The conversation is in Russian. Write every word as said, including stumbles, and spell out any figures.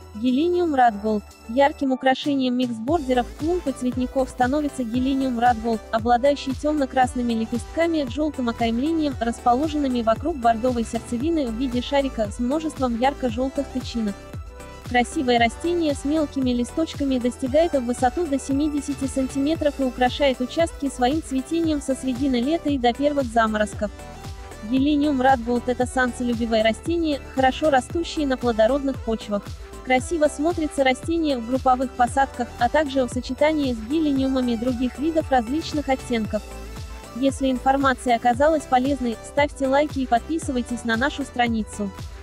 Гелениум Red Gold. Ярким украшением миксбордеров, клумб и цветников становится гелениум Red Gold, обладающий темно-красными лепестками, желтым окаймлением, расположенными вокруг бордовой сердцевины в виде шарика с множеством ярко-желтых тычинок. Красивое растение с мелкими листочками достигает в высоту до семидесяти сантиметров и украшает участки своим цветением со середины лета и до первых заморозков. Гелениум Red Gold – это солнцелюбивое растение, хорошо растущее на плодородных почвах. Красиво смотрится растение в групповых посадках, а также в сочетании с гелениумами других видов различных оттенков. Если информация оказалась полезной, ставьте лайки и подписывайтесь на нашу страницу.